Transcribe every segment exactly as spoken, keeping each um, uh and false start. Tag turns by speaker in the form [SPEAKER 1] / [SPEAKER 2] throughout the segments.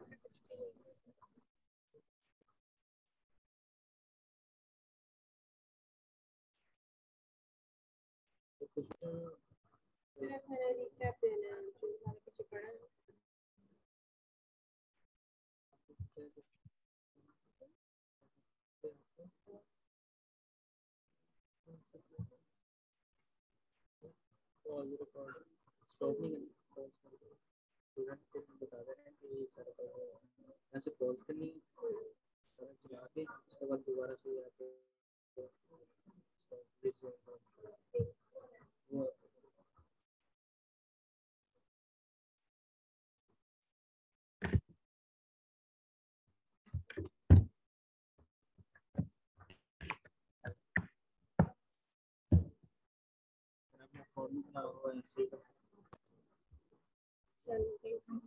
[SPEAKER 1] सिर्फ मैंने रिकैप देना है जो सारा कुछ पढ़ा है।
[SPEAKER 2] स्टॉप नहीं करना, स्टूडेंट को बता दे रहे हैं कि ये सारा ऐसे पॉज करनी चला के उसके बाद दोबारा से आके वो फॉर्मूला हुआ ऐसे ही
[SPEAKER 1] चलो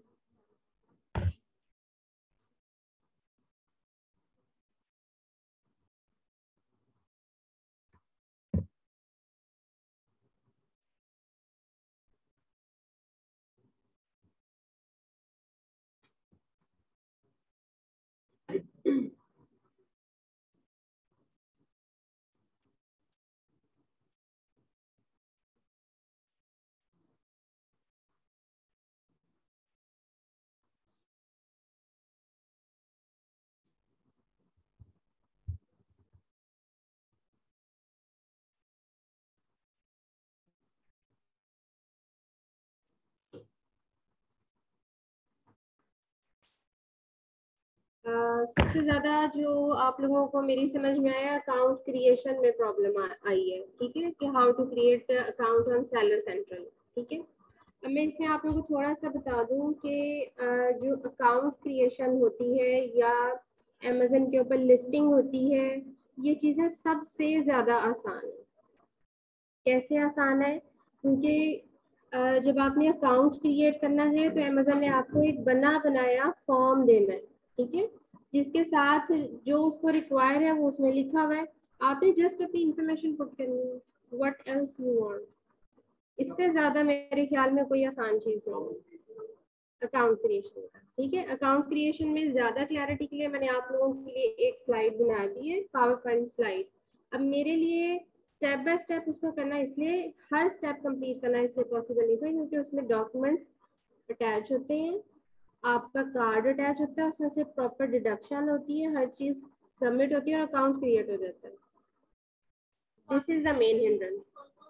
[SPEAKER 1] Uh, सबसे ज्यादा जो आप लोगों को मेरी समझ में आया अकाउंट क्रिएशन में प्रॉब्लम आई है, ठीक है, कि how to create account on seller central. ठीक है, अब मैं इसमें आप लोगों को थोड़ा सा बता दूं कि uh, जो अकाउंट क्रिएशन होती है या अमेजन के ऊपर लिस्टिंग होती है, ये चीजें सबसे ज्यादा आसान है। कैसे आसान है? क्योंकि uh, जब आपने अकाउंट क्रिएट करना है तो अमेजन ने आपको एक बना बनाया फॉर्म देना है, ठीक है, जिसके साथ जो उसको रिक्वायर है वो उसमें लिखा हुआ है। आपने जस्ट अपनी इंफॉर्मेशन पुट करनी है, व्हाट एल्स यू वांट। इससे ज्यादा मेरे ख्याल में कोई आसान चीज नहीं है अकाउंट क्रिएशन का। ठीक है, अकाउंट क्रिएशन में ज्यादा क्लैरिटी के लिए मैंने आप लोगों के लिए एक स्लाइड बना दी है, पावर पॉइंट स्लाइड। अब मेरे लिए स्टेप बाय स्टेप उसको करना, इसलिए हर स्टेप कंप्लीट करना इसलिए पॉसिबल नहीं था क्योंकि उसमें डॉक्यूमेंट्स अटैच होते हैं, आपका कार्ड अटैच होता है, उसमें से प्रॉपर डिडक्शन होती है, हर चीज सबमिट होती है और अकाउंट क्रिएट हो जाता है। This is the main hindrance.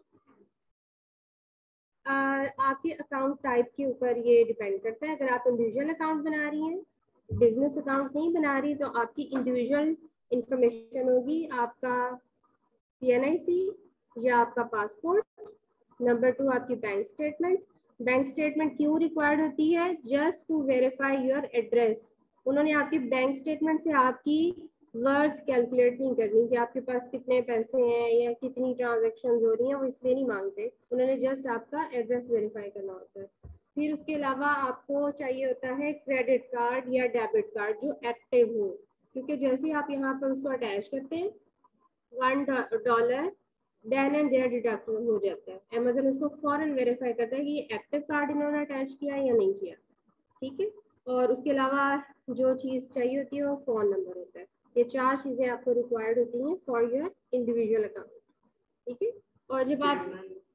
[SPEAKER 1] आपके अकाउंट टाइप के ऊपर ये डिपेंड करता है। अगर आप इंडिविजुअल अकाउंट बना रही हैं, बिजनेस अकाउंट नहीं बना रही, तो आपकी इंडिविजुअल इंफॉर्मेशन होगी, आपका पी एन आई सी या आपका पासपोर्ट। नंबर टू, आपकी बैंक स्टेटमेंट। बैंक स्टेटमेंट क्यों रिक्वायर्ड होती है? Just to verify your address. उन्होंने आपकी बैंक स्टेटमेंट से आपकी वर्थ कैलकुलेट नहीं करनी कि आपके पास कितने पैसे हैं या कितनी ट्रांजेक्शन हो रही हैं, वो इसलिए नहीं मांगते, उन्होंने जस्ट आपका एड्रेस वेरीफाई करना होता है। फिर उसके अलावा आपको चाहिए होता है क्रेडिट कार्ड या डेबिट कार्ड जो एक्टिव हो, क्योंकि जैसे ही आप यहाँ पर उसको अटैच करते हैं one dollar then and there deduction हो जाता है। अमेजन उसको फॉरन वेरीफाई करता है कि ये एक्टिव कार्ड इन्होंने अटैच किया या नहीं किया। ठीक है, और उसके अलावा जो चीज चाहिए होती है वो फोन नंबर होता है। ये चार चीजें आपको रिक्वायर्ड होती हैं फॉर योर इंडिविजुअल अकाउंट। ठीक है, और जब आप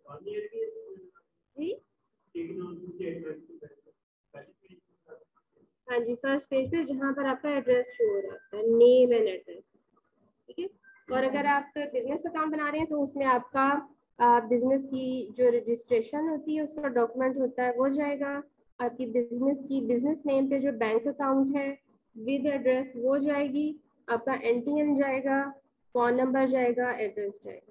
[SPEAKER 1] जी हाँ जी, फर्स्ट पेज पे जहाँ पर आपका एड्रेस शो हो रहा है, नेम एंड एड्रेस। ठीक है, और अगर आप बिजनेस अकाउंट बना रहे हैं तो उसमें आपका बिजनेस की जो रजिस्ट्रेशन होती है उसका डॉक्यूमेंट होता है वो जाएगा, आपकी बिजनेस की बिजनेस नेम पे जो बैंक अकाउंट है विद एड्रेस वो जाएगी, आपका एन टी एन जाएगा, फोन नंबर जाएगा, एड्रेस जाएगा।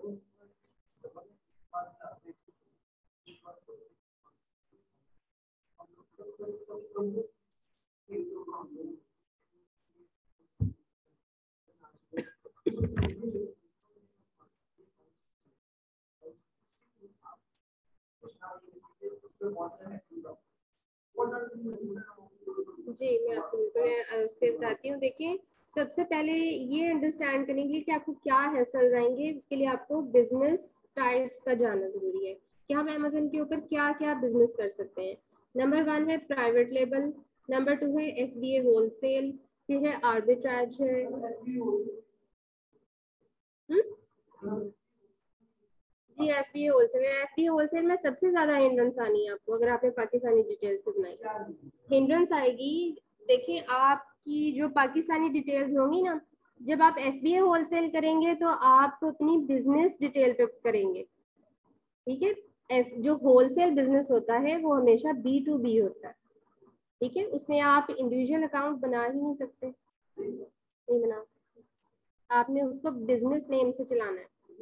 [SPEAKER 1] जी मैं आपको मैं उस पर बताती हूँ। देखिए, सबसे पहले ये अंडरस्टैंड करने के लिए कि आपको क्या हैसल रहेंगे, उसके लिए आपको बिजनेस टाइप्स का जानना जरूरी है कि हम अमेजन के ऊपर क्या क्या बिजनेस कर सकते हैं। नंबर वन है प्राइवेट लेबल, नंबर टू है एफ बी ए होलसेल, फिर है आर्बिट्राज है। हम्म जी F B A wholesale, F B A wholesale में सबसे ज्यादा हिंड्रेंस आनी है आपको अगर आपने पाकिस्तानी डिटेल्स से बनाई। हिंड्रेंस आएगी, देखिए आपकी जो पाकिस्तानी डिटेल्स होंगी ना, जब आप एफ बी ए होलसेल करेंगे तो आप अपनी बिजनेस डिटेल पे करेंगे, ठीक है। एफ जो होलसेल बिजनेस होता है वो हमेशा बी टू बी होता है, ठीक है। उसमें आप इंडिविजुअल अकाउंट बना ही नहीं सकते, नहीं बना सकते, आपने उसको बिजनेस नेम से चलाना है।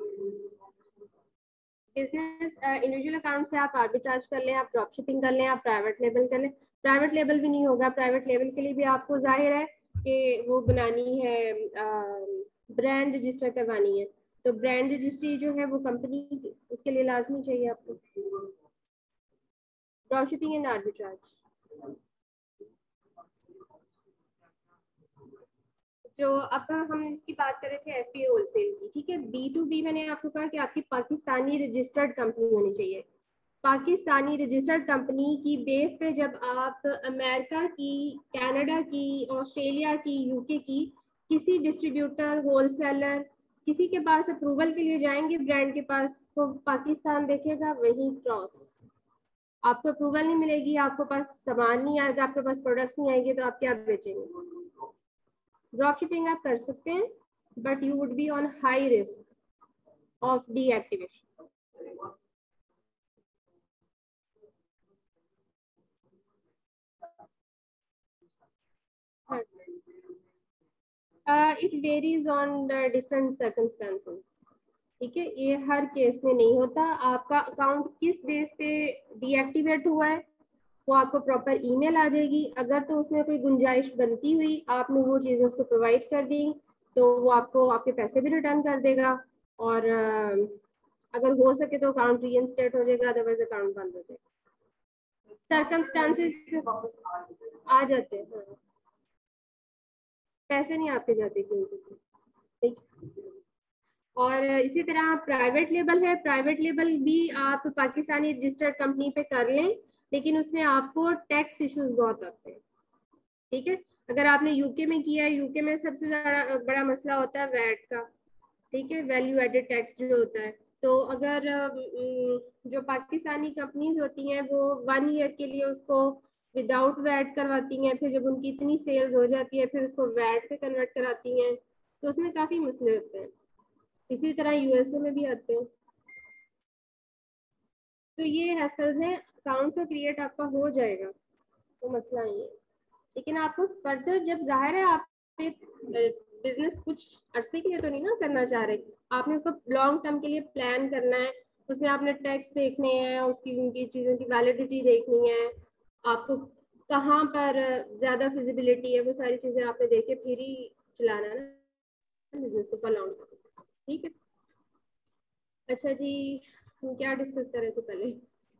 [SPEAKER 1] बिजनेस इंडिविजुअल अकाउंट से आप आर्बिट्राज कर लें, आप ड्रॉप शिपिंग कर लें, आप प्राइवेट लेबल कर लें। प्राइवेट लेबल भी नहीं होगा, प्राइवेट लेबल के लिए भी आपको जाहिर है कि वो बनानी है, ब्रांड रजिस्टर करवानी है, तो ब्रांड रजिस्ट्री जो है वो कंपनी उसके लिए लाजमी चाहिए आपको। ड्रॉप शिपिंग एंड आर्बिट्राज, जो अब हम इसकी बात कर रहे थे एफ बी ए होलसेल की, ठीक है। बी टू बी मैंने आपको कहा कि आपकी पाकिस्तानी रजिस्टर्ड कंपनी होनी चाहिए। पाकिस्तानी रजिस्टर्ड कंपनी की बेस पे जब आप अमेरिका की, कनाडा की, ऑस्ट्रेलिया की, यूके की किसी डिस्ट्रीब्यूटर, होलसेलर, किसी के पास अप्रूवल के लिए जाएंगे ब्रांड के पास, तो पाकिस्तान देखेगा, वही क्रॉस। आपको अप्रूवल नहीं मिलेगी, आपको पास सामान नहीं आएगा, आपके पास प्रोडक्ट्स नहीं आएंगे, तो आप क्या बेचेंगे। ड्रॉप शिपिंग आप कर सकते हैं, but you would be on high risk of deactivation. It varies on the different circumstances, ठीक है। ये हर केस में नहीं होता। आपका अकाउंट किस बेस पे डीएक्टिवेट हुआ है वो आपको प्रॉपर ईमेल आ जाएगी। अगर तो उसमें कोई गुंजाइश बनती हुई आपने वो चीज़ें उसको प्रोवाइड कर दी तो वो आपको आपके पैसे भी रिटर्न कर देगा, और अगर हो सके तो अकाउंट रीइंस्टेट हो जाएगा, अदरवाइज अकाउंट बंद हो जाएगा। सर्कमस्टांसेस आ जाते हैं, हाँ। पैसे नहीं आपके जाते क्यों, ठीक। और इसी तरह प्राइवेट लेबल है, प्राइवेट लेबल भी आप पाकिस्तानी रजिस्टर्ड कंपनी पे कर लें, लेकिन उसमें आपको टैक्स इश्यूज बहुत आते हैं, ठीक है। अगर आपने यूके में किया है, यूके में सबसे बड़ा बड़ा मसला होता है वैट का, ठीक है, वैल्यू एडेड टैक्स जो होता है। तो अगर जो पाकिस्तानी कंपनीज होती हैं वो वन ईयर के लिए उसको विदाउट वैट करवाती हैं, फिर जब उनकी इतनी सेल्स हो जाती है फिर उसको वैट पे कन्वर्ट कराती हैं, तो उसमें काफ़ी मसले होते हैं। इसी तरह यूएसए में भी आते हैं। तो ये हैसल्स हैं, अकाउंट तो क्रिएट आपका हो जाएगा, तो मसला नहीं है। लेकिन आपको फर्दर, जब जाहिर है आप एक बिजनेस कुछ अरसे के लिए तो नहीं ना करना चाह रहे, आपने उसको लॉन्ग टर्म के लिए प्लान करना है, उसमें आपने टैक्स देखने हैं, उसकी उनकी चीज़ों की वैलिडिटी देखनी है, आपको कहाँ पर ज़्यादा फिजिबिलिटी है, वो सारी चीज़ें आपने देख के फिर ही चलाना है ना बिजनेस को लॉन्ग टर्म, ठीक है। अच्छा जी, हम क्या डिस्कस कर रहे थे पहले।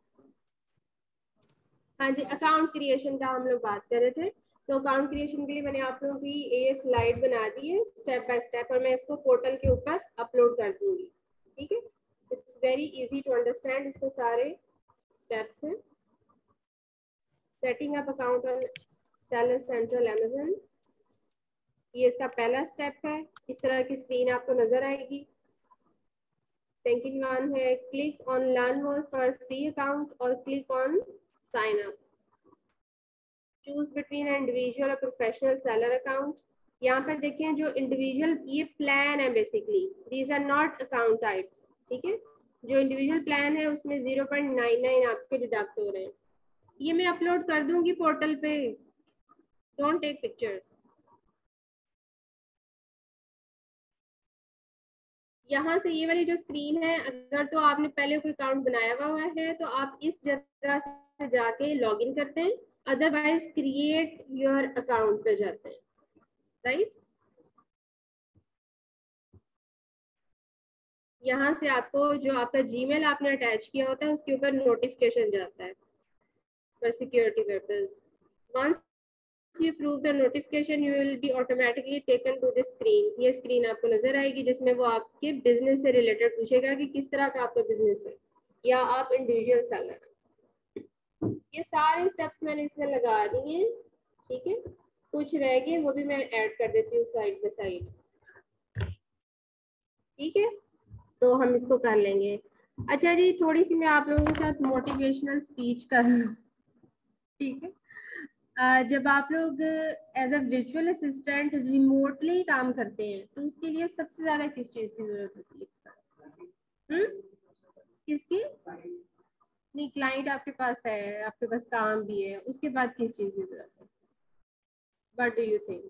[SPEAKER 1] हाँ जी, अकाउंट क्रिएशन का हम लोग बात कर रहे थे। तो अकाउंट क्रिएशन के लिए मैंने आप लोगों की ये स्लाइड बना दी है स्टेप बाय स्टेप, और मैं इसको पोर्टल के ऊपर अपलोड कर दूंगी, ठीक है। It's very easy to understand, इसमें सारे स्टेप्स हैं। Setting up account on seller central Amazon, ये इसका पहला स्टेप है। इस तरह की स्क्रीन आपको नजर आएगी। सेकंड वन है click on learn more for free account और click on sign up. Choose between individual और प्रोफेशनल सेलर अकाउंट। यहाँ पर देखें जो इंडिविजुअल, ये प्लान है basically, these are not account types, ठीक है। जो इंडिविजुअल प्लान है उसमें जीरो पॉइंट नाइन नाइन आपके डिडक्ट हो रहे हैं। ये मैं अपलोड कर दूंगी पोर्टल पे, डोंट टेक पिक्चर्स। यहाँ से ये वाली जो स्क्रीन है, अगर तो आपने पहले कोई अकाउंट बनाया हुआ है तो आप इस जगह से जाके लॉग इन करते हैं, अदरवाइज क्रिएट योर अकाउंट पे जाते हैं, राइट। यहाँ से आपको जो आपका जीमेल आपने अटैच किया होता है उसके ऊपर नोटिफिकेशन जाता है for security purpose. Once you approve the notification you will be automatically taken to this screen। ये स्क्रीन आपको नजर आएगी जिसमें वो आपके बिजनेस से रिलेटेड पूछेगा कि किस तरह का आपका बिजनेस है या आप इंडिविजुअल सेलर। ये सारे स्टेप्स मैंने इसमें लगा दिए हैं। ठीक है, कुछ रह गए वो भी मैं ऐड कर देती हूँ साइड बाय साइड। ठीक है, तो हम इसको कर लेंगे। अच्छा जी, थोड़ी सी मैं आप लोगों के साथ मोटिवेशनल स्पीच कर, ठीक है। अ, जब आप लोग as a visual assistant remotely काम करते हैं तो उसके लिए सबसे ज्यादा किस चीज की जरूरत होती है? हम्म, किसकी? नहीं, क्लाइंट आपके पास है, आपके पास काम भी है, उसके बाद किस चीज की जरूरत है? What do you think?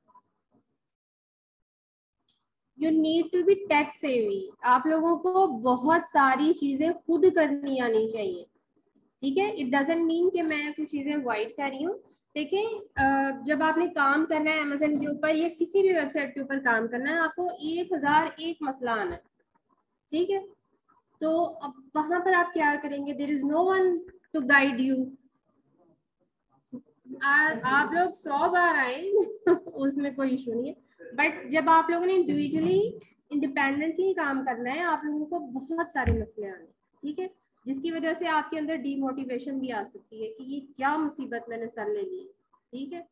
[SPEAKER 1] You need to be tech savvy. आप लोगों को बहुत सारी चीजें खुद करनी आनी चाहिए। ठीक है, इट डजेंट मीन कि मैं कुछ चीजें अवॉइड कर रही हूँ। देखें, जब आपने काम करना है अमेजन के ऊपर या किसी भी वेबसाइट के ऊपर काम करना है, आपको एक हजार एक मसला आना है। ठीक है, तो अब वहां पर आप क्या करेंगे? There is no one to guide you. आप लोग सौ बार आए उसमें कोई इशू नहीं है, बट जब आप लोगों ने इंडिविजुअली इंडिपेंडेंटली काम करना है, आप लोगों को बहुत सारे मसले आने। ठीक है, जिसकी वजह से आपके अंदर डीमोटिवेशन भी आ सकती है कि ये क्या मुसीबत मैंने सर ले ली। ठीक है,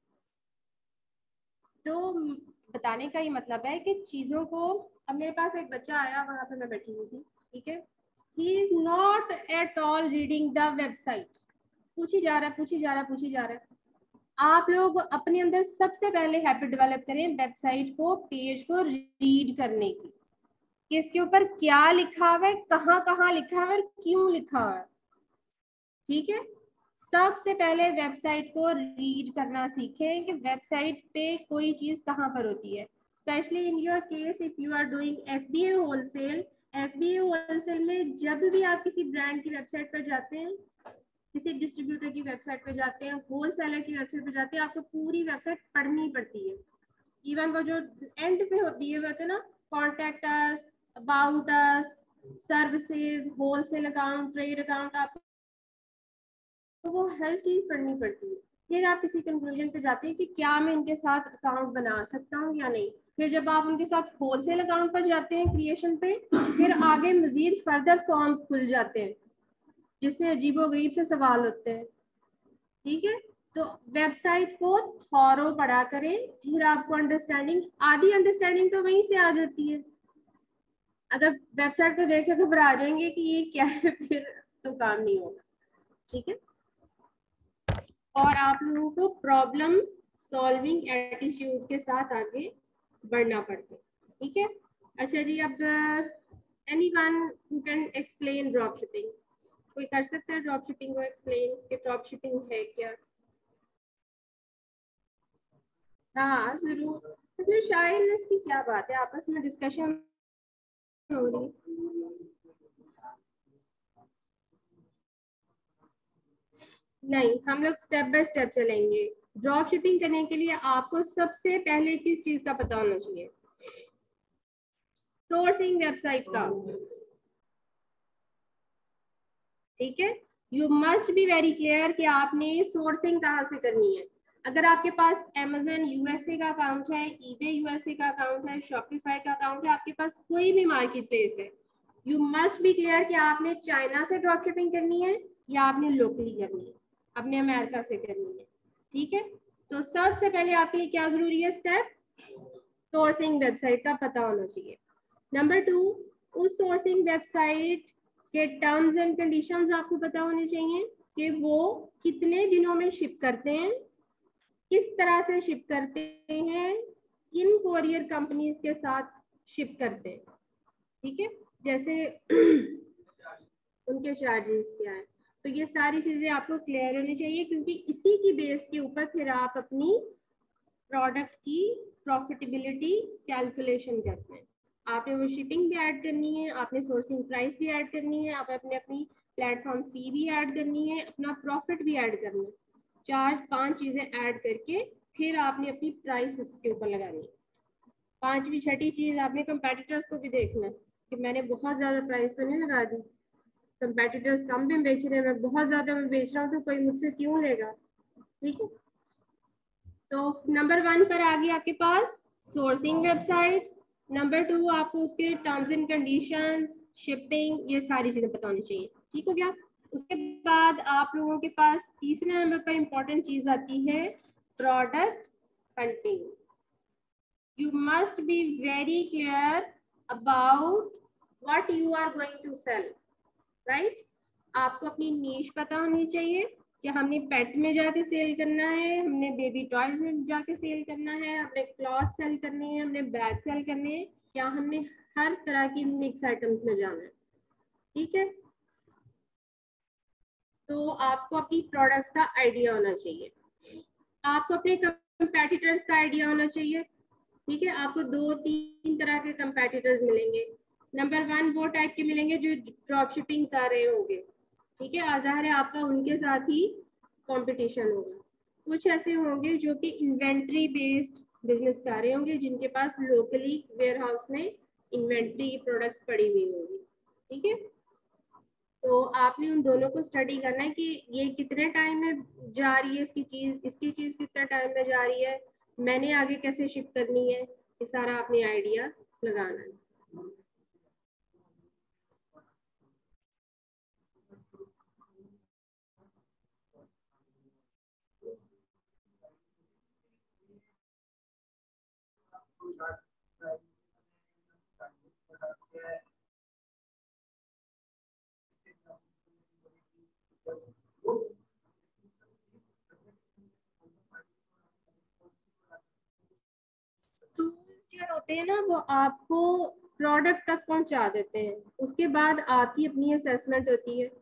[SPEAKER 1] तो बताने का ये मतलब है कि चीजों को, अब मेरे पास एक बच्चा आया, वहां पे मैं बैठी हुई थी। ठीक है, he is not at all reading the website. पूछी जा रहा है, पूछी जा रहा है, पूछी जा रहा है। आप लोग अपने अंदर सबसे पहले हैबिट डेवलप करें वेबसाइट को, पेज को रीड करने की, कि इसके ऊपर क्या लिखा हुआ है, कहाँ कहाँ लिखा है और क्यों लिखा हुआ है। ठीक है, सबसे पहले वेबसाइट को रीड करना सीखें कि वेबसाइट पे कोई चीज कहाँ पर होती है। Specially in your case if you are doing FBA wholesale, FBA wholesale में जब भी आप किसी ब्रांड की वेबसाइट पर जाते हैं, किसी डिस्ट्रीब्यूटर की वेबसाइट पे जाते हैं, होलसेलर की वेबसाइट पे जाते हैं, आपको पूरी वेबसाइट पढ़नी पड़ती है। इवन वो जो एंड पे होती है, वो तो ना, contact us, about us, services, wholesale account, trade account, आपको तो वो हर चीज पढ़नी पड़ती है। फिर आप किसी कंक्लूजन पे जाते हैं कि क्या मैं इनके साथ अकाउंट बना सकता हूँ या नहीं। फिर जब आप उनके साथ होलसेल अकाउंट पर जाते हैं क्रिएशन पे, फिर आगे मजीद फर्दर फॉर्म्स खुल जाते हैं जिसमें अजीबोगरीब से सवाल होते हैं। ठीक है, तो वेबसाइट को थॉरो पढ़ा करें, फिर आपको अंडरस्टैंडिंग, आधी अंडरस्टैंडिंग तो वहीं से आ जाती है। अगर वेबसाइट को देख के घबरा जाएंगे कि ये क्या है, फिर तो काम नहीं होगा। ठीक है, और आप लोगों को प्रॉब्लम सॉल्विंग एटीट्यूड के साथ आगे बढ़ना पड़ता है। ठीक है, अच्छा जी, अब anyone who can explain drop shipping? कोई कर सकता है ड्रॉप शिपिंग को एक्सप्लेन कि ड्रॉप शिपिंग है क्या? हाँ जरूर, इसमें शायद की क्या बात है, आपस में डिस्कशन हो रही है। नहीं, हम लोग स्टेप बाय स्टेप चलेंगे। ड्रॉप शिपिंग करने के लिए आपको सबसे पहले किस चीज का पता होना चाहिए? सोर्सिंग वेबसाइट का। ठीक है, you must be very clear कि आपने सोर्सिंग कहाँ से करनी है। अगर आपके पास अमेजन यूएसए का अकाउंट है, ईबे यूएसए का अकाउंट है, शॉपिफाई का अकाउंट है, आपके पास कोई भी मार्केट प्लेस है, यू मस्ट बी क्लियर कि आपने चाइना से ड्रॉप शिपिंग करनी है या आपने लोकली करनी है, आपने अमेरिका से करनी है। ठीक है, तो सबसे पहले आपके लिए क्या जरूरी है स्टेप? सोर्सिंग वेबसाइट का पता होना चाहिए। नंबर टू, उस सोर्सिंग वेबसाइट के टर्म्स एंड कंडीशंस आपको पता होने चाहिए कि वो कितने दिनों में शिप करते हैं, किस तरह से शिप करते हैं, किन कोरियर कंपनीज के साथ शिप करते हैं। ठीक है, जैसे उनके चार्जेस क्या है, तो ये सारी चीजें आपको क्लियर होनी चाहिए, क्योंकि इसी की बेस के ऊपर फिर आप अपनी प्रोडक्ट की प्रॉफिटेबिलिटी कैलकुलेशन करते हैं। आपने वो शिपिंग भी ऐड करनी है, आपने सोर्सिंग प्राइस भी ऐड करनी है, आप अपने अपनी प्लेटफॉर्म फी भी ऐड करनी है, अपना प्रॉफिट भी ऐड करना है। चार पांच चीजें ऐड करके फिर आपने अपनी प्राइस इसके ऊपर लगानी है। पांचवी छठी चीज, आपने कंपेटिटर्स को भी देखना है कि मैंने बहुत ज्यादा प्राइस तो नहीं लगा दी, कंपेटिटर्स कम में बेच रहे हैं, मैं बहुत ज्यादा में बेच रहा हूँ, तो कोई मुझसे क्यों लेगा। ठीक है, तो नंबर वन पर आ गया आपके पास सोर्सिंग वेबसाइट। नंबर टू, आपको उसके टर्म्स एंड कंडीशंस, शिपिंग, ये सारी चीजें पता होनी चाहिए। ठीक हो गया। उसके बाद आप लोगों के पास तीसरे नंबर पर इंपॉर्टेंट चीज आती है product hunting. You must be very clear about what you are going to sell, right? आपको अपनी नीश पता होनी चाहिए कि हमने पेट में जाके सेल करना है, हमने बेबी टॉयज में जाके सेल करना है, हमने क्लॉथ सेल करने हैं, हमने बैग सेल करने हैं, या हमने हर तरह की मिक्स आइटम्स में जाना है, ठीक है? तो आपको अपनी प्रोडक्ट्स का आइडिया होना चाहिए, आपको अपने कंपेटिटर्स का आइडिया होना चाहिए, ठीक है? आपको दो तीन तरह के कंपेटिटर्स मिलेंगे। नंबर वन वो टाइप के मिलेंगे जो ड्रॉप शिपिंग कर रहे होंगे, ठीक है? ज़ाहिर है आपका उनके साथ ही कंपटीशन होगा। कुछ ऐसे होंगे जो कि इन्वेंट्री बेस्ड बिजनेस कर रहे होंगे, जिनके पास लोकली वेयर हाउस में इन्वेंट्री प्रोडक्ट्स पड़ी हुई होंगी, ठीक है? तो आपने उन दोनों को स्टडी करना है कि ये कितने टाइम में जा रही है इसकी चीज़, इसकी चीज़ कितना टाइम में जा रही है, मैंने आगे कैसे शिप करनी है, ये सारा आपने आइडिया लगाना है। टूल्स जो होते हैं ना वो आपको प्रोडक्ट तक पहुंचा देते हैं, उसके बाद आपकी अपनी असेसमेंट होती है।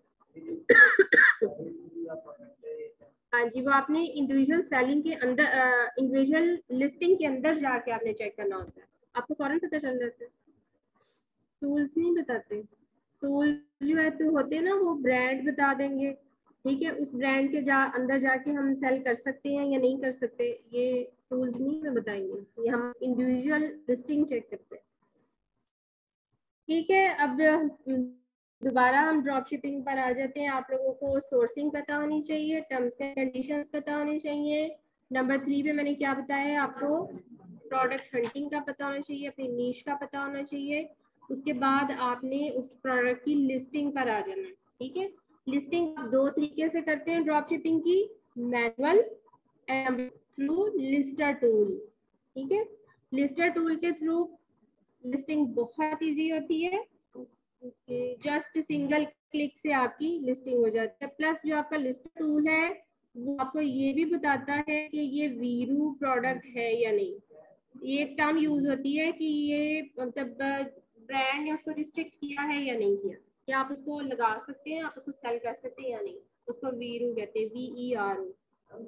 [SPEAKER 1] हाँ जी, वो आपने इंडिविजुअल सेलिंग के अंदर, इंडिविजुअल लिस्टिंग के अंदर जाके आपने चेक करना होता है, आपको फौरन पता चल जाता है। टूल्स नहीं बताते, टूल जो है तो होते हैं ना वो ब्रांड बता देंगे, ठीक है? उस ब्रांड के जा अंदर जाके हम सेल कर सकते हैं या नहीं कर सकते, ये टूल्स नहीं हमें बताएंगे, ये हम इंडिविजुअल लिस्टिंग चेक करते हैं, ठीक है? अब दोबारा हम ड्रॉप शिपिंग पर आ जाते हैं। आप लोगों को सोर्सिंग पता होनी चाहिए, टर्म्स एंड कंडीशंस पता होनी चाहिए। नंबर थ्री पे मैंने क्या बताया आपको, प्रोडक्ट हंटिंग का पता होना चाहिए, अपनी नीश का पता होना चाहिए। उसके बाद आपने उस प्रोडक्ट की लिस्टिंग पर आ जाना है, ठीक है? लिस्टिंग दो तरीके से करते हैं ड्रॉप शिपिंग की, manual and through lister tool, ठीक है? लिस्टर टूल के थ्रू लिस्टिंग बहुत इजी होती है, जस्ट सिंगल क्लिक से आपकी लिस्टिंग हो जाती है। प्लस जो आपका लिस्ट टूल है वो आपको ये भी बताता है कि ये वीरू प्रोडक्ट है या नहीं। ये एक टर्म यूज होती है कि ये मतलब ब्रांड ने उसको रिस्ट्रिक्ट किया है या नहीं किया, क्या आप उसको लगा सकते हैं, आप उसको सेल कर सकते हैं या नहीं, उसको वीरू कहते हैं, V E R O.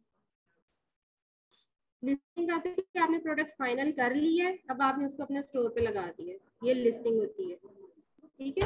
[SPEAKER 1] Listing आती है कि आपने प्रोडक्ट फाइनल कर ली है, अब आपने उसको अपने स्टोर पे लगा दिया, ये लिस्टिंग होती है, ठीक है?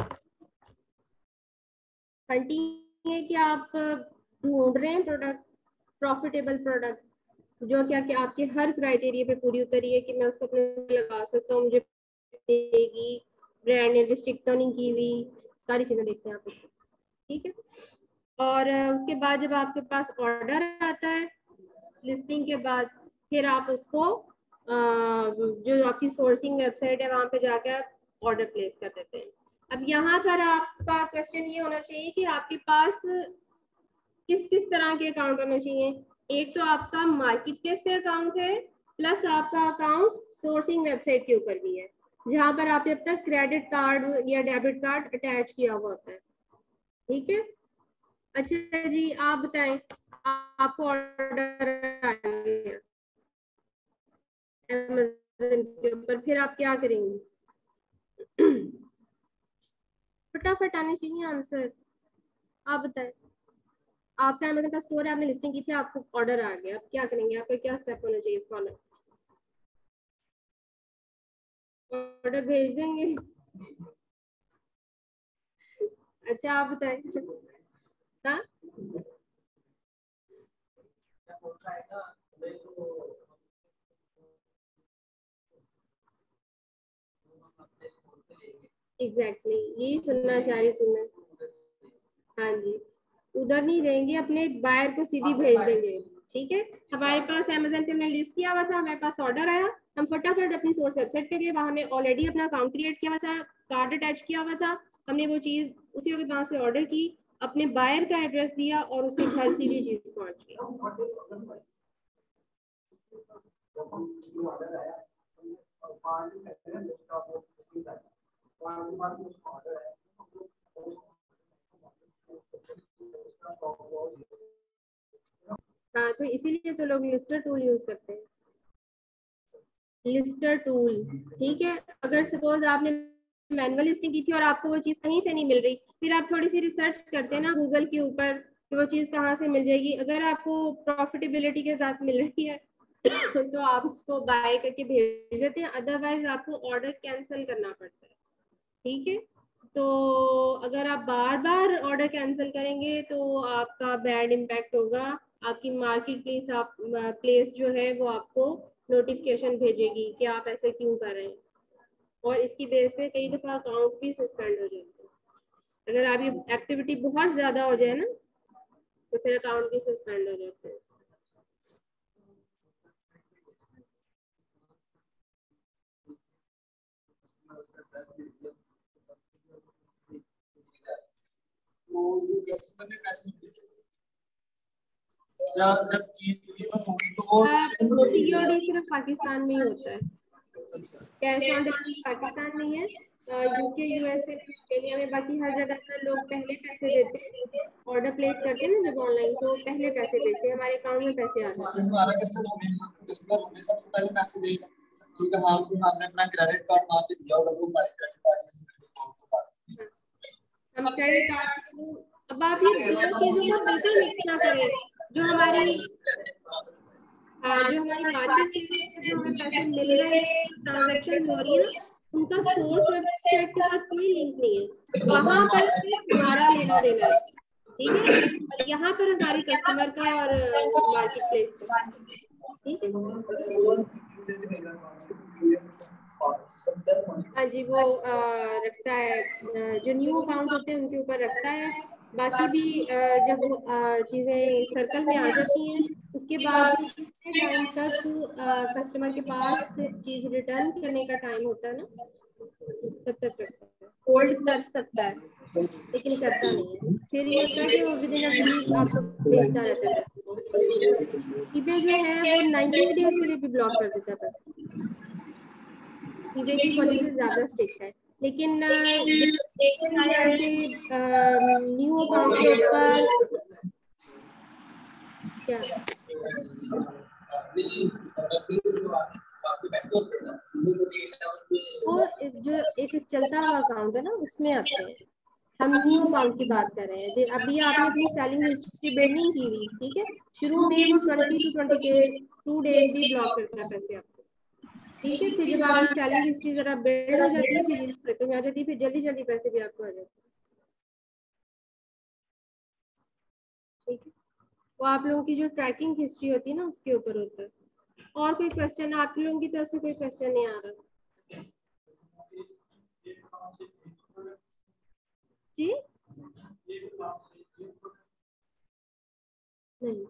[SPEAKER 1] हंटिंग है कि आप ढूंढ रहे हैं प्रोडक्ट, प्रॉफिटेबल प्रोडक्ट जो क्या कि आपके हर क्राइटेरिया पे पूरी उतरी है कि मैं उसको अपने लगा सकता हूँ, मुझे देगी, ब्रांड ने रिस्ट्रिक्ट तो नहीं की हुई, सारी चीजें देखते हैं आप उसको, ठीक है? और उसके बाद जब आपके पास ऑर्डर आता है लिस्टिंग के बाद, फिर आप उसको जो आपकी सोर्सिंग वेबसाइट है वहां पे जाकर आप ऑर्डर प्लेस कर देते हैं। अब यहाँ पर आपका क्वेश्चन ये होना चाहिए कि आपके पास किस किस तरह के अकाउंट होने चाहिए। एक तो आपका मार्केट प्लेस पे अकाउंट है, प्लस आपका अकाउंट सोर्सिंग वेबसाइट के ऊपर भी है, जहां पर आपने अपना क्रेडिट कार्ड या डेबिट कार्ड अटैच किया हुआ होता है, ठीक है? अच्छा जी, आप बताएं, आपको ऑर्डर आ गया अमेज़न के ऊपर, फिर आप क्या करेंगे? फटाफट आने चाहिए आंसर, आप बताएं। आपका अमेज़न का स्टोर है, आपने लिस्टिंग की थी, आपको ऑर्डर आ गया, आप क्या करेंगे, आपका क्या स्टेप होना चाहिए फॉलो? ऑर्डर भेज देंगे? अच्छा आप बताएं। हाँ एग्जैक्टली exactly, यही सुनना चाह रही थी मैं। हाँ जी, उधर नहीं देंगे, अपने बायर को सीधी भेज देंगे, ठीक है? हमारे पास अमेज़न पे हमने लिस्ट किया हुआ था, हमारे पास ऑर्डर आया, हम फटाफट अपनी सोर्स वेबसाइट पे गए, वहां हमने ऑलरेडी अपना अकाउंट क्रिएट किया हुआ था, कार्ड अटैच किया हुआ था, हमने वो चीज उसी वक्त वहां से ऑर्डर की, अपने बायर का एड्रेस दिया और उसके घर सीधी चीज पहुंच गई। हाँ, तो इसीलिए तो लोग लिस्टर टूल यूज करते हैं, लिस्टर टूल। ठीक है, अगर सपोज आपने मैनुअल लिस्टिंग की थी और आपको वो चीज कहीं से नहीं मिल रही, फिर आप थोड़ी सी रिसर्च करते हैं ना गूगल के ऊपर कि वो चीज कहाँ से मिल जाएगी। अगर आपको प्रॉफिटेबिलिटी के साथ मिल रही है तो आप उसको बाय करके भेज देते हैं, अदरवाइज आपको ऑर्डर कैंसिल करना पड़ता है। ठीक है, तो अगर आप बार बार ऑर्डर कैंसिल करेंगे तो आपका बैड इम्पैक्ट होगा। आपकी मार्केट प्लेस आप प्लेस जो है वो आपको नोटिफिकेशन भेजेगी कि आप ऐसे क्यों कर रहे हैं, और इसकी बेस पे कई दफा अकाउंट भी सस्पेंड हो जाते हैं। अगर आपकी एक्टिविटी बहुत ज्यादा हो जाए ना तो फिर अकाउंट भी सस्पेंड हो जाते हैं।
[SPEAKER 3] जब चीज डिलीवर होगी तो वो
[SPEAKER 1] सीओडी सिर्फ पाकिस्तान में ही होता है, कैश ऑन डिलीवरी पाकिस्तान में है, यूके यूएसए ऑस्ट्रेलिया में, बाकी हर जगह पर लोग पहले पैसे देते हैं, ऑर्डर प्लेस करते हैं ना जब ऑनलाइन, तो पहले पैसे भेजते हैं, हमारे अकाउंट में पैसे आ जाते हैं।
[SPEAKER 3] हमारा कस्टमर कस्टमर हमें सबसे पहले पैसे देगा क्योंकि हम हमने अपना क्रेडिट कार्ड वहां पे दिया होगा, वो हमारे क्रेडिट कार्ड
[SPEAKER 1] हम क्रेडिट कार्ड। अब आप ये दो चीजों को बिल्कुल मिक्स ना करें। जो हमारी हाँ, जो हमारी बातचीत जो हमें पैसे मिल रहे हैं, ट्रांजैक्शन हो रही है ना, उनका सोर्स वेबसाइट के साथ कोई लिंक नहीं है, वहां पर हमारा लेना देना है। ठीक है, और यहाँ पर हमारे कस्टमर का और मार्केट प्लेस का। ठीक है, हाँ जी, वो आ, रखता है, जो न्यू अकाउंट होते हैं उनके ऊपर रखता है। बाकी भी आ, जब चीजें सर्कल में आ जाती हैं उसके बाद कितने टाइम तक कस्टमर के पास चीज रिटर्न करने का टाइम होता है ना, तब तक रखता है, होल्ड कर सकता है लेकिन करता नहीं है। फिर ये होता है कि वो विद इन अ वीक आपको भेजता रहता है पैसे। ईबे जो है वो नाइंटी डेज के लिए भी ब्लॉक कर देता है पैसे। ईबे की पॉलिसी ज्यादा स्ट्रिक्ट है, लेकिन देखा है कि न्यू अकाउंट के ऊपर क्या वो जो एक चलता हुआ अकाउंट है ना उसमें आते हैं। हम न्यू अकाउंट की बात कर रहे हैं। अभी आपने अपनी सेलिंग हिस्ट्री बिल्ड नहीं की हुई, ठीक है, शुरू में वो twenty to twenty two days भी ब्लॉक करता है पैसे आपको। ठीक है, फिर जब आपकी सेलिंग हिस्ट्री जरा बिल्ड हो जाती है, फिर सर्कल में आ जाती है, फिर जल्दी जल्दी पैसे भी आपको आ जाते हैं। ठीक है, वो आप लोगों की जो ट्रैकिंग हिस्ट्री होती है ना उसके ऊपर होता है। और कोई क्वेश्चन आप लोगों की तरफ से? कोई क्वेश्चन नहीं आ रहा जी? नहीं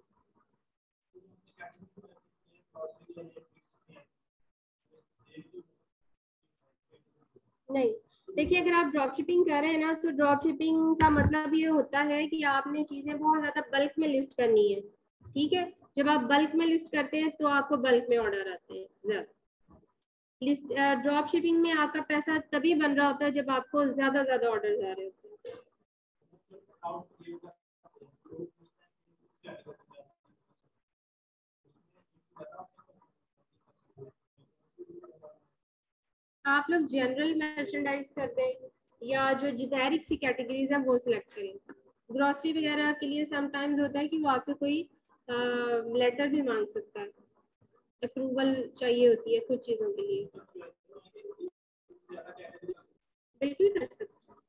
[SPEAKER 1] नहीं, देखिए अगर आप ड्रॉप शिपिंग कर रहे हैं ना तो ड्रॉप शिपिंग का मतलब ये होता है कि आपने चीजें बहुत ज्यादा बल्क में लिस्ट करनी है। ठीक है, जब आप बल्क में लिस्ट करते हैं तो आपको बल्क में ऑर्डर आते हैं ज्यादा। लिस्ट ड्रॉप शिपिंग में आपका पैसा तभी बन रहा होता है जब आपको ज्यादा ज्यादा ऑर्डर आ रहे होते हैं। आप लोग जनरल मर्चेंडाइज करते हैं या जो जेनेरिक सी कैटेगरीज हैं वो सिलेक्ट करें। ग्रोसरी वगैरह के लिए समटाइम्स होता है कि वो आपसे कोई लेटर भी मांग सकता है, अप्रूवल चाहिए होती है कुछ चीजों के लिए। बिल्कुल कर सकते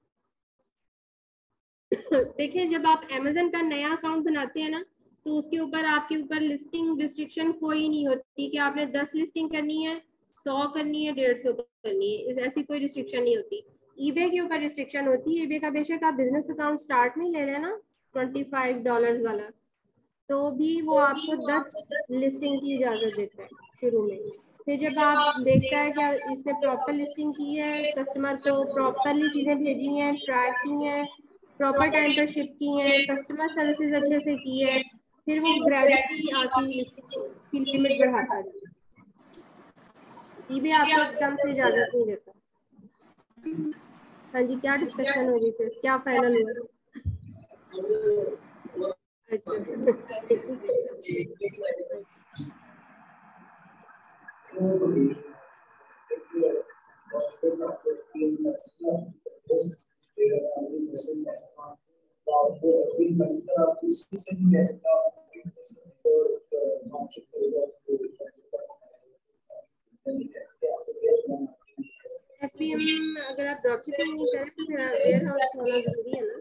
[SPEAKER 1] देखिए जब आप अमेज़न का नया अकाउंट बनाते हैं ना तो उसके ऊपर आपके ऊपर लिस्टिंग रिस्ट्रिक्शन कोई नहीं होती कि आपने दस लिस्टिंग करनी है, सौ करनी है, डेढ़ सौ करनी है, इस ऐसी कोई रिस्ट्रिक्शन नहीं होती। ईबे के ऊपर रिस्ट्रिक्शन होती है। ईबे का बेशक आप बिजनेस अकाउंट स्टार्ट में ले रहे हैं ना ट्वेंटी फाइव डॉलर वाला, तो भी वो आपको दस लिस्टिंग की इजाजत देता है शुरू में। फिर जब आप देखता है कि इसने प्रॉपर लिस्टिंग की है, कस्टमर को प्रॉपरली चीजें भेजी हैं, ट्रैक की हैं, प्रॉपर टाइम पर शिप की हैं, कस्टमर सर्विसेज अच्छे से की है, फिर वो ग्रेजुअली आपकी लिमिट बढ़ाता है। ये भी आपको एकदम से इजाजत नहीं देता। हाँ जी, क्या डिस्कशन होगी फिर, क्या फाइनल हुआ? अच्छा एफपीएम अगर आप ड्रॉप शिपिंग नहीं करें तो फिर वेयर हाउस होना जरूरी है ना।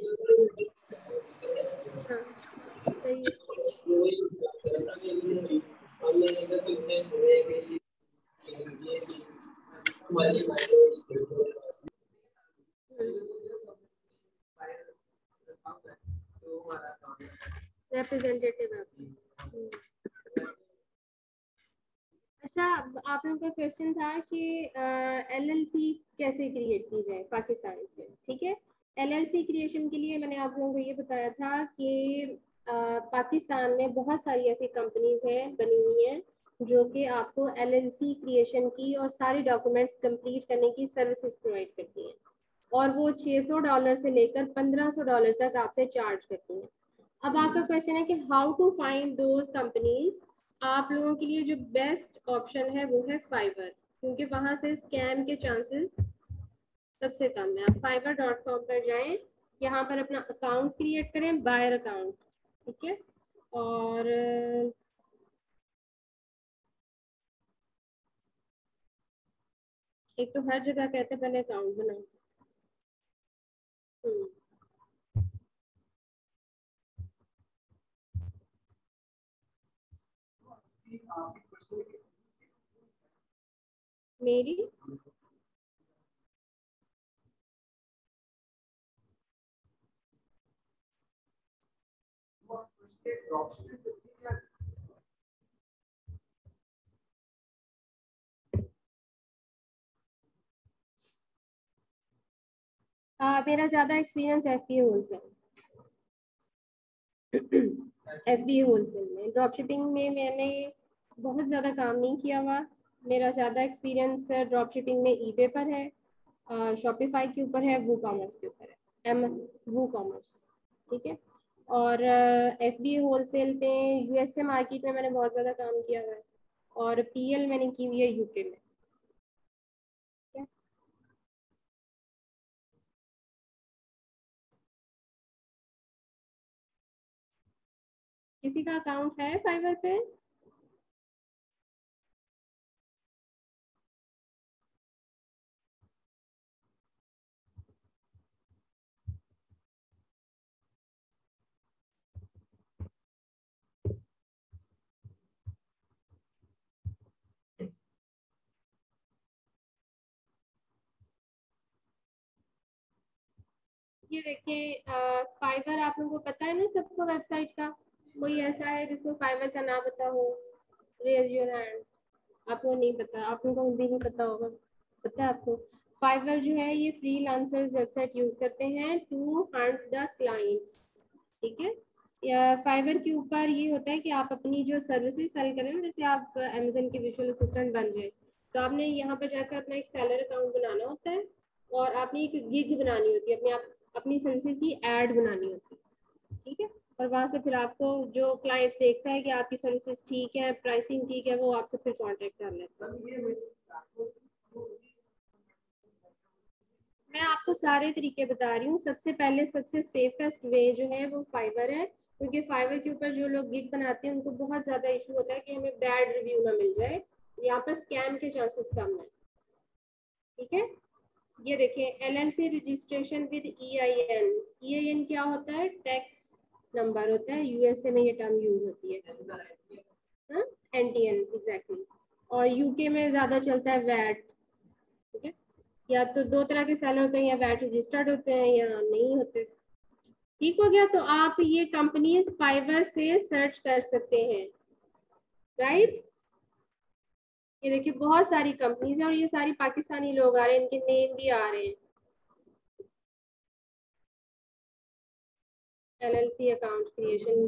[SPEAKER 1] हाँ सही है। रिप्रेजेंटेटिव आप। हम्म। अच्छा, आप लोगों का क्वेश्चन था कि एलएलसी कैसे क्रिएट की जाए पाकिस्तान से, ठीक है। एलएलसी क्रिएशन के लिए मैंने आप लोगों को ये बताया था कि uh, पाकिस्तान में बहुत सारी ऐसी कंपनीज हैं बनी हुई हैं जो कि आपको एलएलसी क्रिएशन की और सारे डॉक्यूमेंट्स कंप्लीट करने की सर्विसेज प्रोवाइड करती हैं, और वो छह सौ डॉलर से लेकर पंद्रह सौ डॉलर तक आपसे चार्ज करती हैं। अब आपका क्वेश्चन है कि how to find those companies. आप लोगों के लिए जो बेस्ट ऑप्शन है वो है फाइवर, क्योंकि वहां से स्कैम के चांसेस सबसे कम है। आप फाइवर डॉट कॉम पर जाएं, यहाँ पर अपना अकाउंट क्रिएट करें, बायर अकाउंट, ठीक है। और एक तो हर जगह कहते हैं पहले अकाउंट बनाओ। हम्म मेरी आ, मेरा ज्यादा experience FBA wholesale FBA wholesale में। ड्रॉप शिपिंग में मैंने बहुत ज़्यादा काम नहीं किया हुआ। मेरा ज़्यादा एक्सपीरियंस ड्रॉप शिपिंग में ईबे पर है, शॉपिफाई के ऊपर है, वू कॉमर्स के ऊपर है, एम वू कॉमर्स, ठीक है। और एफबीए होलसेल में यूएसए मार्केट में मैंने बहुत ज़्यादा काम किया हुआ है, और पीएल मैंने की हुई है यूके में। किसी का अकाउंट है फाइवर पे? ये देखिए, फाइवर आप लोगों को पता है ना सबको वेबसाइट का? कोई ऐसा है जिसको फाइवर का नाम पता हो? Raise your hand. आपको नहीं पता? आप लोगों को भी नहीं पता होगा। पता है आपको? फाइवर जो है ये फ्रीलांसर्स वेबसाइट यूज करते हैं टू हंट द क्लाइंट्स, ठीक है। या फाइवर के ऊपर ये होता है कि आप अपनी जो सर्विसेज सेल करें ना, जैसे आप अमेजन के विजुअल असिस्टेंट बन जाए, तो आपने यहाँ पर जाकर अपना एक सेलर अकाउंट बनाना होता है, और आपने एक गिग बनानी होती है, अपने आप अपनी सर्विसेज की एड बनानी होती है, ठीक है। और वहां से फिर आपको जो क्लाइंट देखता है कि आपकी सर्विसेज ठीक है, प्राइसिंग ठीक है, वो आपसे फिर कांटेक्ट कर लेता है। मैं आपको सारे तरीके बता रही हूँ। सबसे पहले सबसे सेफेस्ट वे जो है वो फाइवर है, क्योंकि फाइवर के ऊपर जो लोग गिग बनाते हैं उनको बहुत ज्यादा इशू होता है कि हमें बैड रिव्यू ना मिल जाए। यहाँ पर स्कैम के चांसेस कम है, ठीक है। ये देखिए, LLC registration with EIN. EIN क्या होता है? टैक्स नंबर होता है, यूएसए में ये टर्म यूज होती है, एनटीएन एग्जैक्टली। और यूके में ज्यादा चलता है वैट, ठीक है। या तो दो तरह के सेलर होते हैं, या वैट रजिस्टर्ड होते हैं या नहीं होते। ठीक हो गया, तो आप ये कंपनीज फाइवर से सर्च कर सकते हैं, राइट। ये देखिए बहुत सारी कंपनीज है, और ये सारी पाकिस्तानी लोग आ रहे हैं, इनके नेम भी आ रहे हैं। एलएलसी अकाउंट क्रिएशन,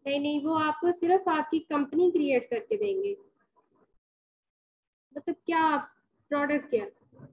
[SPEAKER 1] नहीं नहीं, वो आपको सिर्फ आपकी कंपनी क्रिएट करके देंगे। मतलब क्या प्रोडक्ट क्या?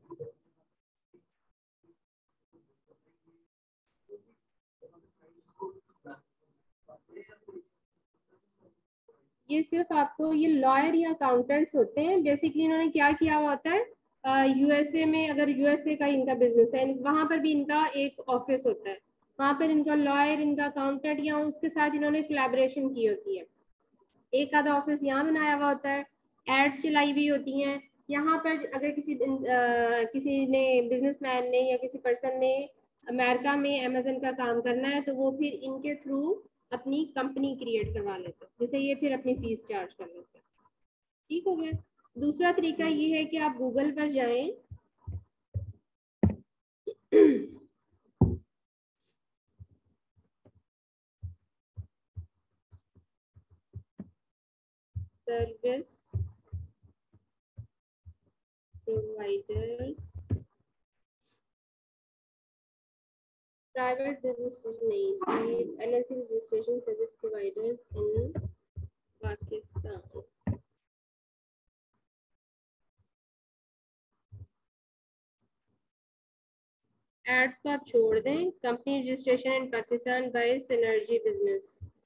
[SPEAKER 1] ये सिर्फ आपको, ये लॉयर या अकाउंटेंट्स होते हैं बेसिकली। इन्होंने क्या किया हुआ होता है, यूएसए में, अगर यूएसए का इनका बिजनेस है, वहां पर भी इनका एक ऑफिस होता है, वहां पर इनका लॉयर, इनका अकाउंटेंट या उसके साथ इन्होंने कोलैबोरेशन की होती है। एक आधा ऑफिस यहाँ बनाया हुआ होता है, एड्स चलाई हुई होती हैं यहाँ पर। अगर किसी आ, किसी ने, बिजनेसमैन ने या किसी पर्सन ने अमेरिका में अमेजन का काम करना है, तो वो फिर इनके थ्रू अपनी कंपनी क्रिएट करवा लेते हैं, जिसे ये फिर अपनी फीस चार्ज कर लेते हैं। ठीक हो गया। दूसरा तरीका ये है कि आप गूगल पर जाएं, सर्विस प्रोवाइडर्स, प्राइवेट रजिस्ट्रेशन नहीं, LLC registration service providers in Pakistan. Ads को आप छोड़ दें, company registration in Pakistan by synergy business.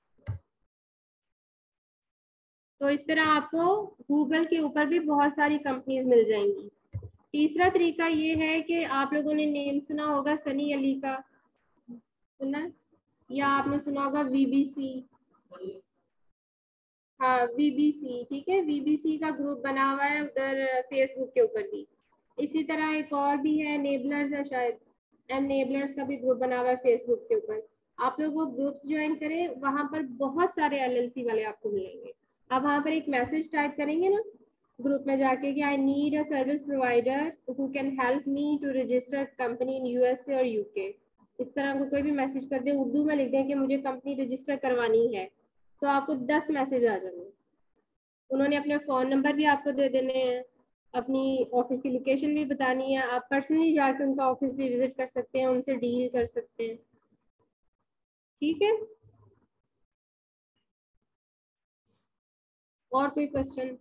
[SPEAKER 1] तो इस तरह आपको गूगल के ऊपर भी बहुत सारी कंपनीज मिल जाएंगी। तीसरा तरीका ये है कि आप लोगों ने नेम सुना होगा सनी अली का, सुना, या आपने सुना होगा वीबीसी। हाँ वीबीसी, ठीक है, वीबीसी का ग्रुप बना हुआ है उधर फेसबुक के ऊपर भी। इसी तरह एक और भी है, नेबलर्स है शायद, एनेबलर्स का भी ग्रुप बना हुआ है फेसबुक के ऊपर। आप लोग वो ग्रुप्स ज्वाइन करें, वहां पर बहुत सारे एलएलसी वाले आपको मिलेंगे। आप वहां पर एक मैसेज टाइप करेंगे ना ग्रुप में जाके कि I need a service provider who can help me to register company in USA और यूके। इस तरह को कोई भी मैसेज कर दे, उर्दू में लिख दें कि मुझे कंपनी रजिस्टर करवानी है, तो आपको दस मैसेज आ जाएंगे। उन्होंने अपने फ़ोन नंबर भी आपको दे देने हैं, अपनी ऑफिस की लोकेशन भी बतानी है, आप पर्सनली जाकर उनका ऑफिस भी विजिट कर सकते हैं, उनसे डील कर सकते हैं। ठीक है, और कोई क्वेश्चन?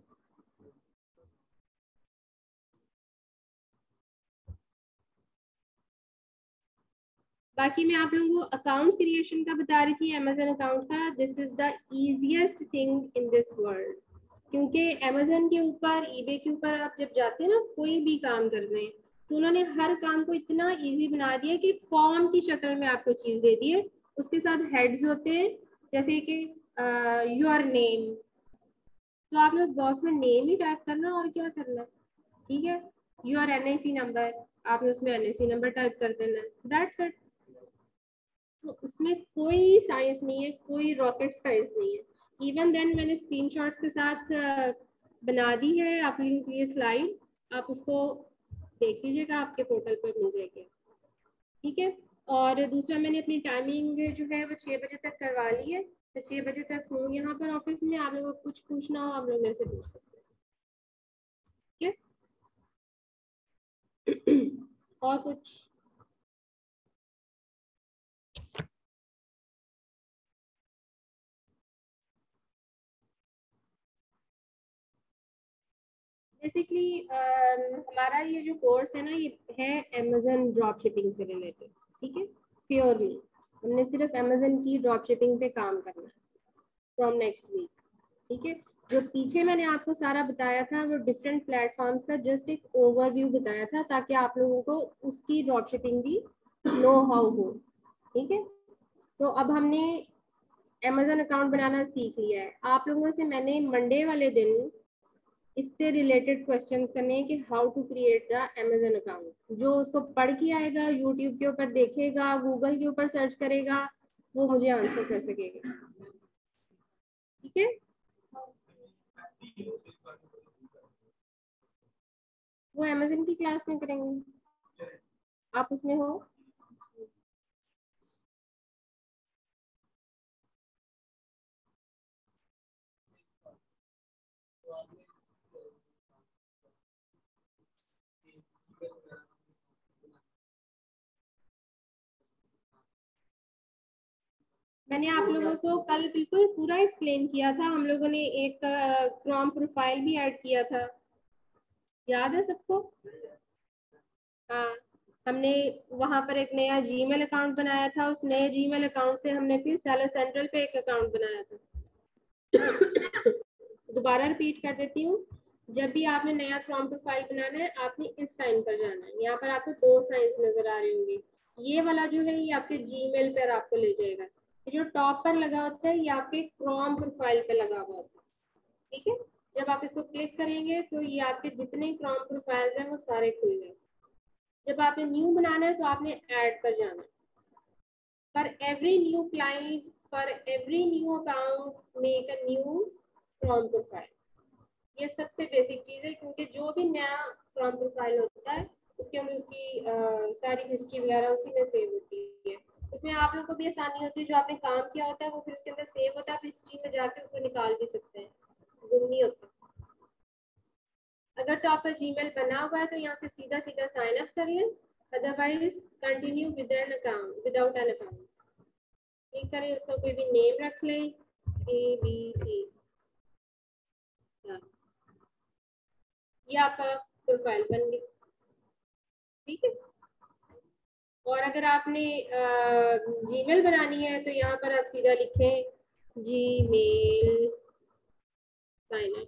[SPEAKER 1] बाकी मैं आप लोगों को अकाउंट क्रिएशन का बता रही थी, अमेजन अकाउंट का। This is the easiest thing in this world, क्योंकि अमेजन के ऊपर, ईबे के ऊपर आप जब जाते हैं ना कोई भी काम करने, तो उन्होंने हर काम को इतना इजी बना दिया कि फॉर्म की शक्ल में आपको चीज दे दी है। उसके साथ हेड्स होते हैं, जैसे कि योर नेम, तो आपने उस बॉक्स में नेम ही टाइप करना और क्या करना, ठीक है। योर एनआईसी नंबर, आपने उसमें एनआईसी नंबर टाइप कर देना, दैट्स इट। तो उसमें कोई साइंस नहीं है, कोई रॉकेट साइंस नहीं है। इवन देन मैंने स्क्रीनशॉट्स के साथ अ, बना दी है आप लोगों के लिए स्लाइड, आप उसको देख लीजिएगा, आपके पोर्टल पर मिल जाएगी। ठीक है, और दूसरा मैंने अपनी टाइमिंग जो है वो छः बजे तक करवा ली है, तो छः बजे तक हूँ यहाँ पर ऑफिस में। आप लोगों को कुछ पूछना हो आप लोग मेरे से पूछ सकते हैं। ठीक है और कुछ? बेसिकली हमारा ये जो कोर्स है ना, ये है अमेजन ड्रॉप शिपिंग से रिलेटेड। ठीक है, प्योरली हमने सिर्फ अमेजन की ड्रॉप शिपिंग पे काम करना है फ्रॉम नेक्स्ट वीक। ठीक है, जो पीछे मैंने आपको सारा बताया था वो डिफरेंट प्लेटफॉर्म्स का जस्ट एक ओवरव्यू बताया था, ताकि आप लोगों को उसकी ड्रॉप शिपिंग भी नो हाउ हो। ठीक है, तो अब हमने अमेजन अकाउंट बनाना सीख लिया है। आप लोगों से मैंने मंडे वाले दिन इससे रिलेटेड क्वेश्चन करने हैं कि how to create the Amazon account. जो उसको पढ़ के आएगा, यूट्यूब के ऊपर देखेगा, गूगल के ऊपर सर्च करेगा, वो मुझे आंसर कर सकेगा। ठीक है, वो अमेजन की क्लास में करेंगे, आप उसमें हो। मैंने आप लोगों को कल बिल्कुल पूरा एक्सप्लेन किया था। हम लोगों ने एक क्रोम प्रोफाइल भी ऐड किया था, याद है सबको? हाँ, हमने वहां पर एक नया जीमेल अकाउंट बनाया था। उस नए जीमेल अकाउंट से हमने फिर सेलर सेंट्रल पे एक अकाउंट बनाया था। दोबारा रिपीट कर देती हूँ, जब भी आपने नया क्रोम प्रोफाइल बनाना है आपने इस साइन पर जाना है। यहाँ पर आपको दो साइंस नजर आ रहे होंगे। ये वाला जो है ये आपके जीमेल पर आपको ले जाएगा। जो टॉप पर लगा होता है ये आपके क्रोम प्रोफाइल पे लगा हुआ होता है, ठीक है। जब आप इसको क्लिक करेंगे तो ये आपके जितने क्रोम प्रोफाइल्स हैं वो सारे खुल गए। जब आपने न्यू बनाना है तो आपने ऐड पर जाना है। For every new client, for every new account make a new Chrome profile. ये सबसे बेसिक चीज है, क्योंकि जो भी नया क्रोम प्रोफाइल होता है उसके अंदर उसकी आ, सारी हिस्ट्री वगैरह उसी में सेव होती है। उसमें आप लोगों को भी आसानी होती है, जो आपने काम किया होता है वो फिर उसके अंदर सेव होता है। आप हिस्ट्री में जाके उसको निकाल भी सकते हैं, गुम नहीं होता। अगर तो आपका जीमेल बना हुआ है तो यहाँ से सीधा सीधा साइन अप कर लें, otherwise continue with an account, without an account. ठीक करें, उसका कोई भी नेम रख लें, ए बी सी, ये आपका प्रोफाइल बन गया, ठीक है। और अगर आपने जीमेल बनानी है तो यहाँ पर आप सीधा लिखें जीमेल साइन अप।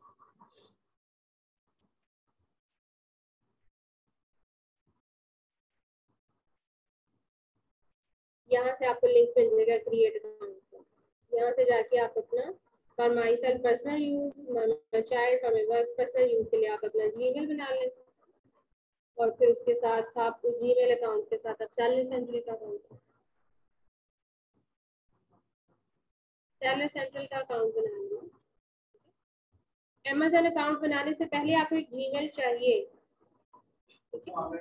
[SPEAKER 1] यहाँ से आपको लिंक मिल जाएगा क्रिएट अकाउंट का। यहाँ से जाके आप अपना for myself personal use, my child, for my work personal use के लिए आप अपना जीमेल बना लें। और फिर उसके साथ आप उस जीमेल अकाउंट के साथ आप सैलरी सेंट्रल का अकाउंट सैलरी सेंट्रल का अकाउंट बना लें। अमेज़न अकाउंट बनाने से पहले आपको एक जीमेल चाहिए, ठीक है।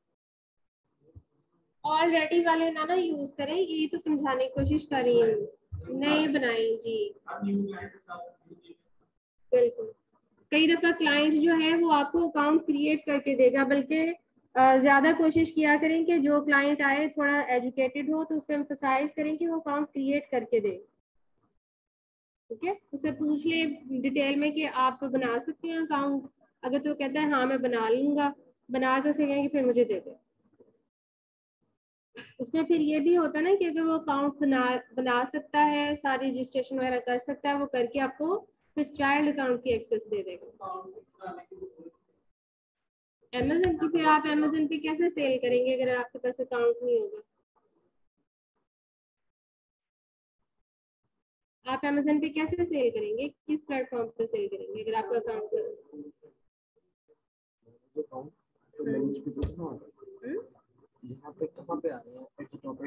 [SPEAKER 1] ऑलरेडी वाले ना ना यूज करें, यही तो समझाने की कोशिश कर रही हूँ। नए बनाएं जी, बिल्कुल। कई दफा क्लाइंट जो है वो आपको अकाउंट क्रिएट करके देगा, बल्कि ज्यादा कोशिश किया करें कि जो क्लाइंट आए थोड़ा एजुकेटेड हो, तो उसको एम्फसाइज करें कि वो अकाउंट क्रिएट करके दे, ठीक है। उसे पूछ ले डिटेल में कि आप बना सकते हैं अकाउंट। अगर तो कहता है हाँ मैं बना लूंगा, बना कर से कहेंगे फिर मुझे दे दे। उसमें फिर ये भी होता है ना कि अगर वो अकाउंट बना बना सकता है, सारी रजिस्ट्रेशन वगैरह कर सकता है, वो करके आपको फिर चाइल्ड अकाउंट की एक्सेस दे देगा। अमेज़न की फिर आप अमेज़न पे कैसे सेल करेंगे अगर आपके पास अकाउंट नहीं होगा? आप अमेज़न पे कैसे सेल करेंगे, किस प्लेटफॉर्म पे सेल करेंगे अगर आपका अकाउंट नहीं
[SPEAKER 4] यहाँ पे कहाँ पे आ रहे हैं?